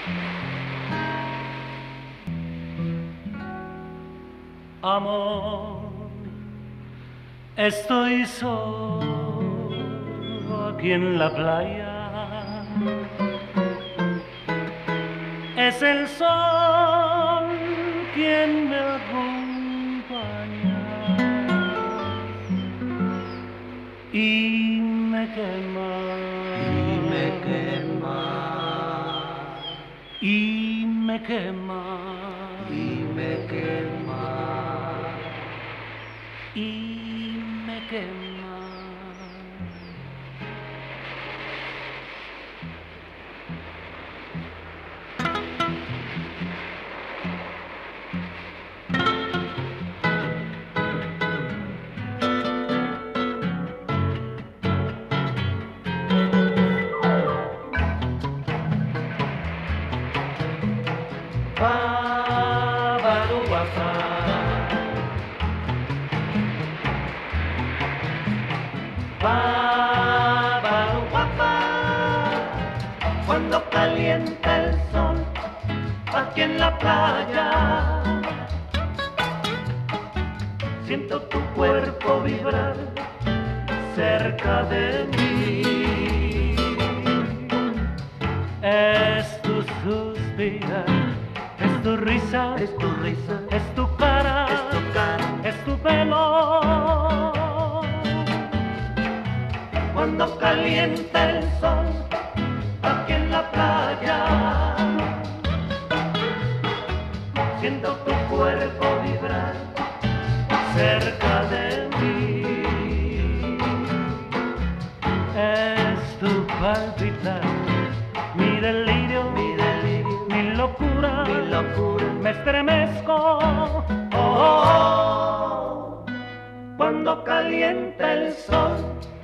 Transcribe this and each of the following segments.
Amor, estoy solo aquí en la playa. Es el sol quien me acompaña y me quema, y me quema, y me quema, y me quema, y me quema. Cuando calienta el sol aquí en la playa, siento tu cuerpo vibrar cerca de mí. Es tu suspirar, es tu risa, Es tu risa, es tu cara, es tu cara. es tu pelo. Cuando calienta el sol aquí en la playa, siento tu cuerpo vibrar cerca de mí. Es tu palpitar, mi delirio, mi locura, mi locura. me estremezco. Oh, oh, oh, cuando calienta el sol.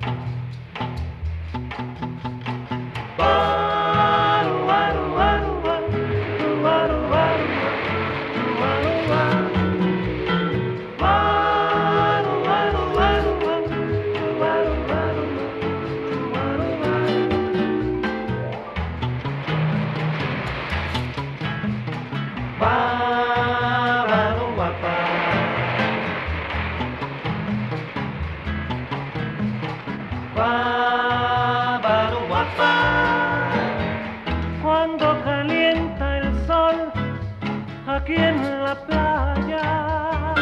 Cuando calienta el sol aquí en la playa,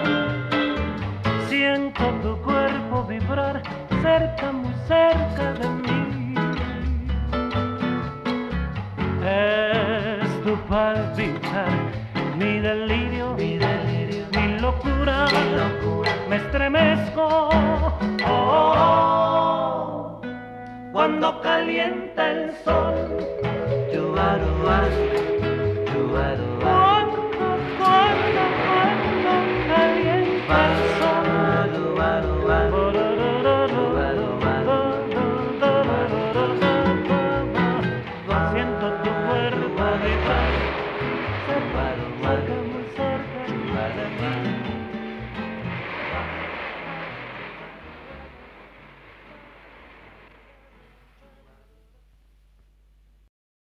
siento tu cuerpo vibrar cerca, muy cerca de mí. Es tu palpitar, mi delirio, mi locura, me estremezco. Oh, oh, oh, cuando calienta el sol. Cuando calienta el sol, siento tu cuerpo vibrar cerca, cerca.